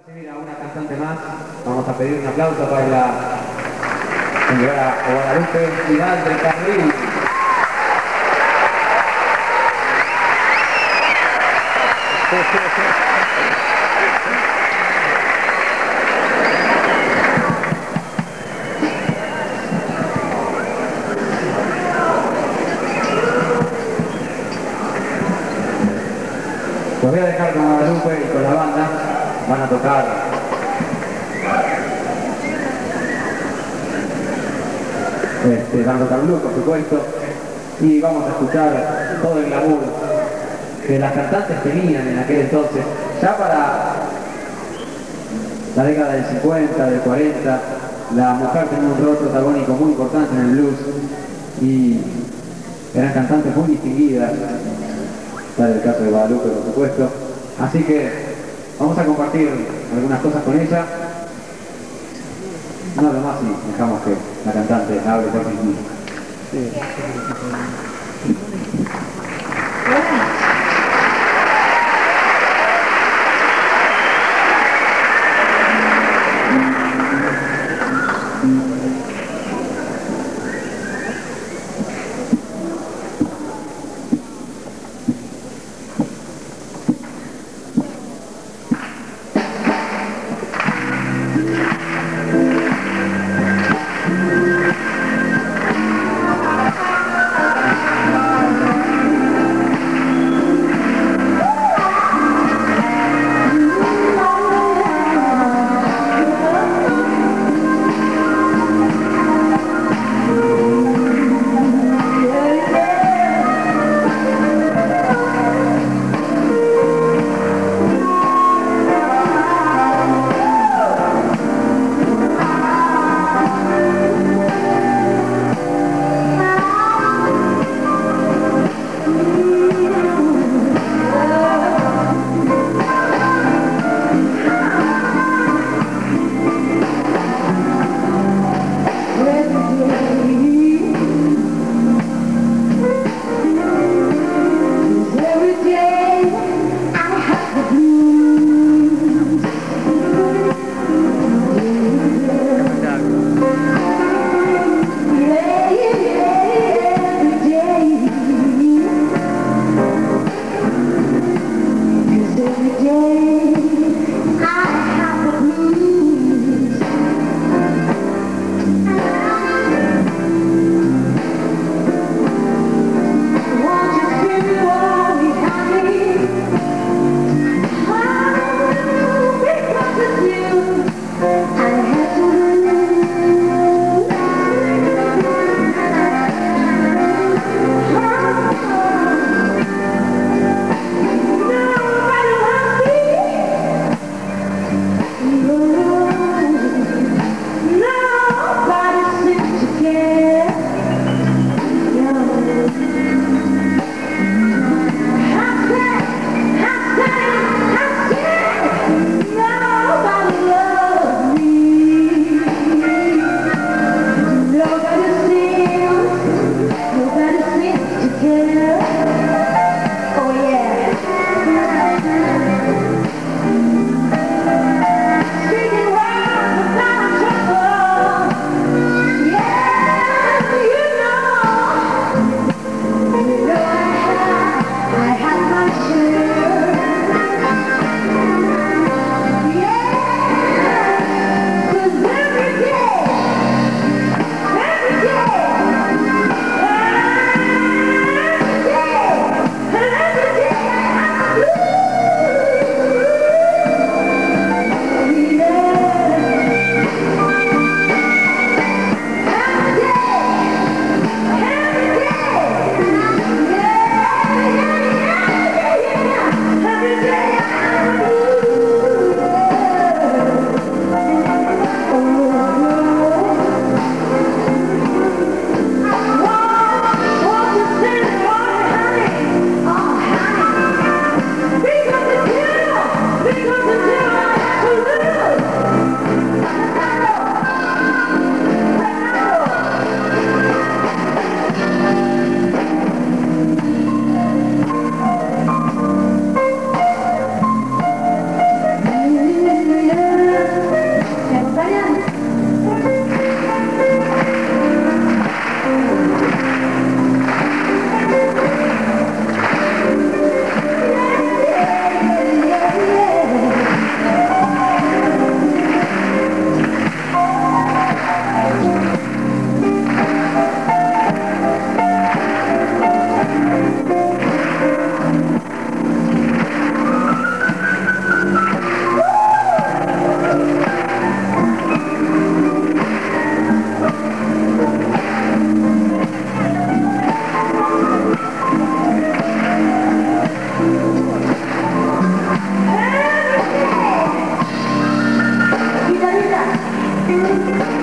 Recibir a una cantante más, vamos a pedir un aplauso para la señora Guadalupe Vidal del Carril. Los voy a dejar con Guadalupe y con la banda. Van a tocar blues, por supuesto, y vamos a escuchar todo el glamour que las cantantes tenían en aquel entonces. Ya para la década del 50, del 40, la mujer tenía un rol protagónico muy importante en el blues y eran cantantes muy distinguidas, tal el caso de Guadalupe, por supuesto. Así que vamos a compartir algunas cosas con ella. Nada más y dejamos que la cantante hable por sí misma. Thank